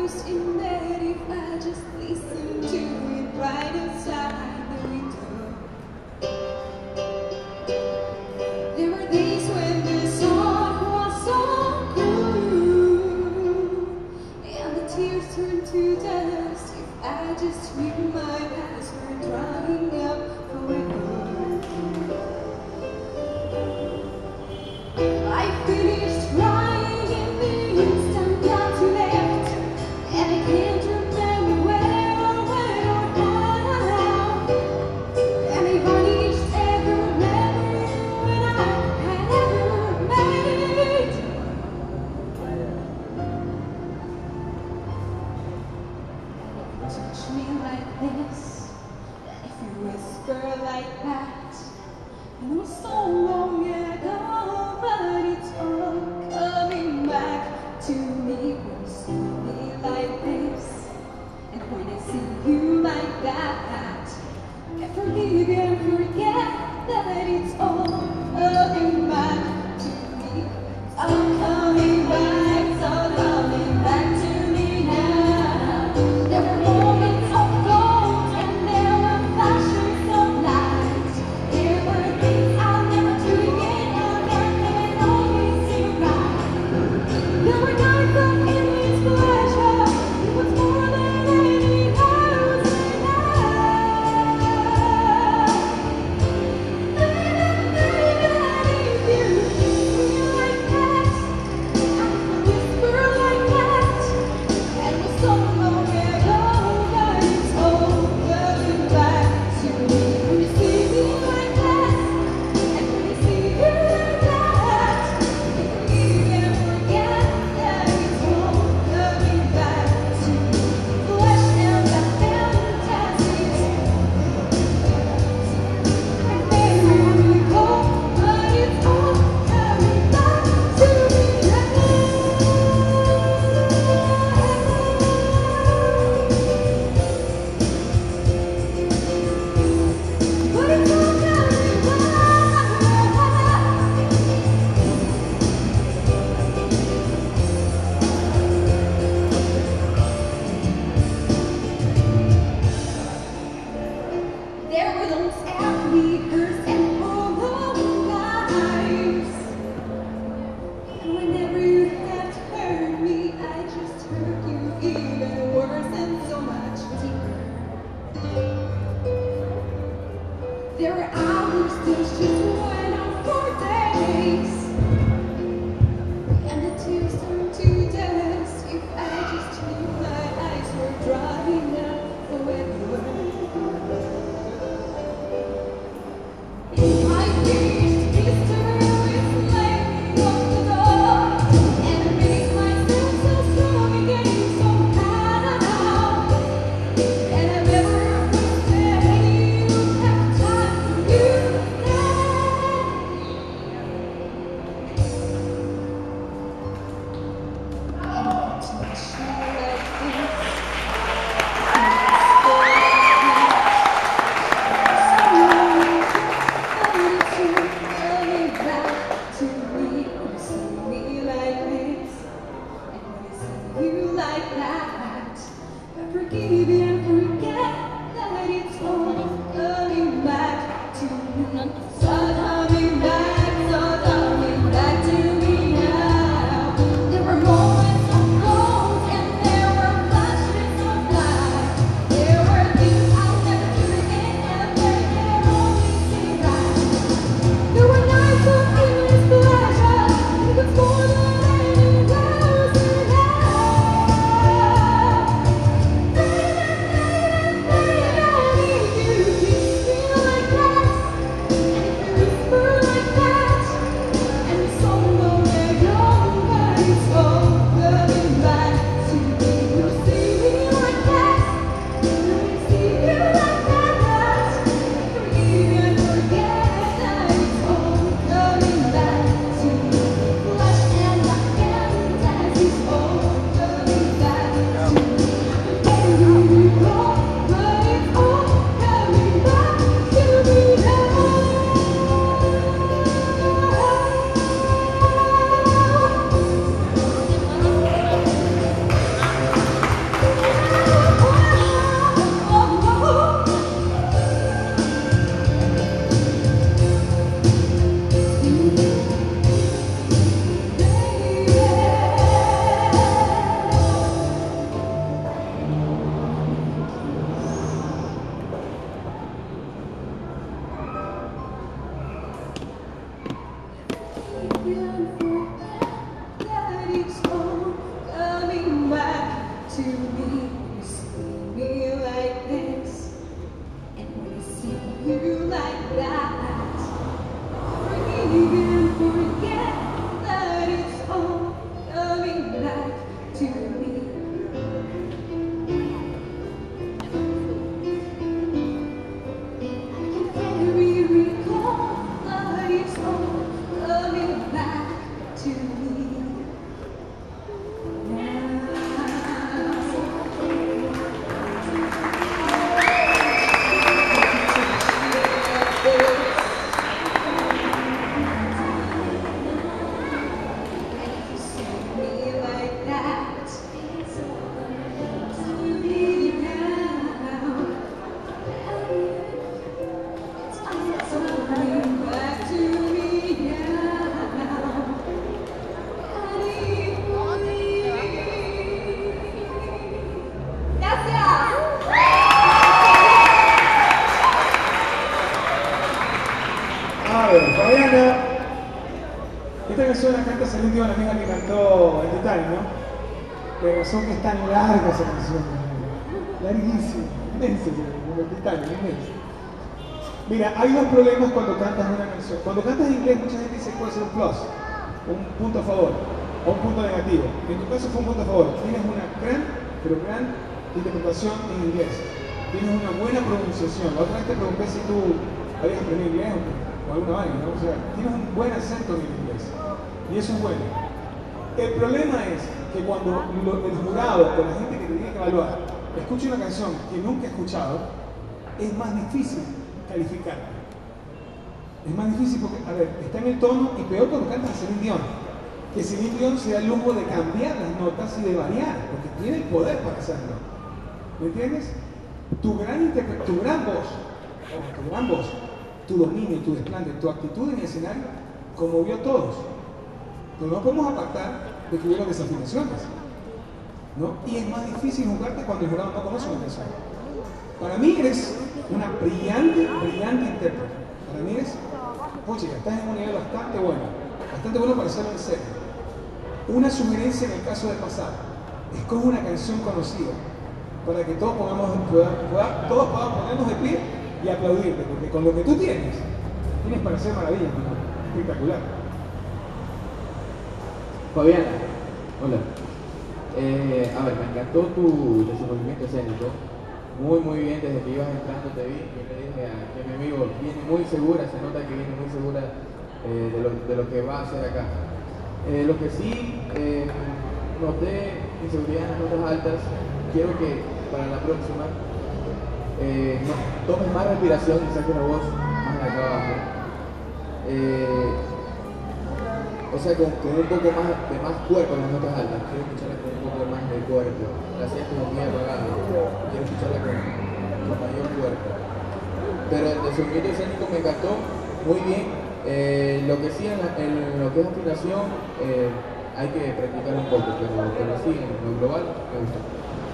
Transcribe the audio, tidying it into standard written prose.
used in that if I just listen to it right outside the window. There were days when the sun was so cool, and the tears turned to dust if I just knew my eyes were drying up forever. I finished crying in the instant that you left, and I can't remember where or when or how. And I vanished every memory when I had ever made. Touch me like this, if you whisper like that, it was so long ago, but it's all coming back to me. When you see me like this, and when I see you like that, I forgive and forget that it's all coming back to me. It's all coming back, it's all coming back to me now. There were moments of gold and there were flashes of light. There were things I'll never do again, and they always seem right. There were nights of endless pleasure. It was more than any house and there were those athletes and photo lives. And whenever you have hurt me, I just hurt you even worse and so much deeper. There were hours that just went on for days, and the tears turned to dust if I just knew my eyes were drying up forever. I finished history slamming on the door, and I made myself so strong again somehow. And I never wished that any would have time for you now. Touch me like this. Forgive and forget that it's all coming back to me. It's all coming back, it's all coming back to me now. There were moments of gold and there were flashes of light. There were things I'll never do again, and they always seem right. There were nights of endless pleasure. It was more than any rose in hell. to me. You see me like this, and when I see you like that, forgive and forget that it's all coming back to me. I can very recall that it's all coming back to me. Fabiana, esta canción la canta Celine Dion, la amiga que cantó el Titanic, ¿no? Pero razón que es tan larga esa canción, larguísima, inmensa, como el Titanic, inmensa. Mira, hay dos problemas cuando cantas una canción. Cuando cantas en inglés, mucha gente dice que puede ser un plus, un punto a favor, o un punto negativo. En tu caso fue un punto a favor. Tienes una gran, pero gran interpretación en inglés. Tienes una buena pronunciación. La otra vez te pregunté si tú habías aprendido inglés o alguna vaina, ¿no? O sea, tienes un buen acento en el inglés. Y eso es bueno. El problema es que cuando el jurado o la gente que te tiene que evaluar escucha una canción que nunca he escuchado, es más difícil calificarla. Es más difícil porque, a ver, está en el tono y peor cuando cantas a Celine Dion. Que Celine Dion se da el lujo de cambiar las notas y de variar, porque tiene el poder para hacerlo. ¿Me entiendes? Tu gran voz, tu dominio, tu desplante, tu actitud en el escenario conmovió a todos. Pero no podemos apartar de que hubieron desafinaciones, ¿no? Y es más difícil jugarte cuando el jurado no conoce una canción. Para mí eres una brillante intérprete. Para mí eres, oye, estás en un nivel bastante bueno para hacerlo en serio. Una sugerencia en el caso de pasar, escoge una canción conocida para que todos podamos ponernos de pie y aplaudirte, porque con lo que tú tienes para hacer maravillas, ¿no? Espectacular. Fabiana, hola. A ver, me encantó tu desenvolvimiento escénico. Muy bien, desde que ibas entrando te vi. Yo le dije a mi amigo, viene muy segura, se nota que viene muy segura de lo que va a hacer acá. Lo que sí noté inseguridad en las notas altas. Quiero que para la próxima tomes más respiración y saques la voz más acá abajo. O sea, con un poco más de más cuerpo en las notas altas. Quiero escucharla con un poco más de cuerpo. La siento como muy apagada. Quiero escucharla con mayor cuerpo. Pero el desenvolvimiento escénico me encantó muy bien. Lo que sí en lo que es afinación hay que practicar un poco, pero sí, en lo global me gustó.